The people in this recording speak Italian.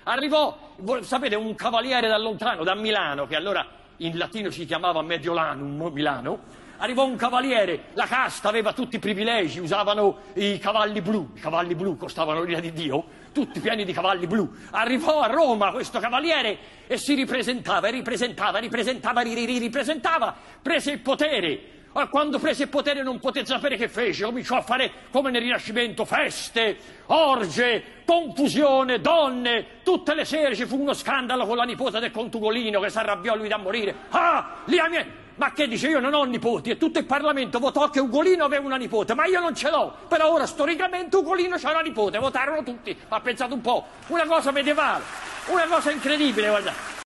Arrivò, sapete, un cavaliere da lontano, da Milano, che allora in latino si chiamava Mediolanum, Milano. Arrivò un cavaliere, la casta aveva tutti i privilegi, usavano i cavalli blu costavano l'ira di Dio, tutti pieni di cavalli blu. Arrivò a Roma questo cavaliere e si ripresentava, prese il potere. Quando prese il potere non poté sapere che fece, cominciò a fare come nel Rinascimento, feste, orge, confusione, donne, tutte le sere ci fu uno scandalo con la nipote del conte Ugolino che si arrabbiò lui da morire. Ma che dice, io non ho nipoti, e tutto il Parlamento votò che Ugolino aveva una nipote, ma io non ce l'ho, però ora storicamente Ugolino c'ha una nipote, votarono tutti, ha pensato un po', una cosa medievale, una cosa incredibile, guardate.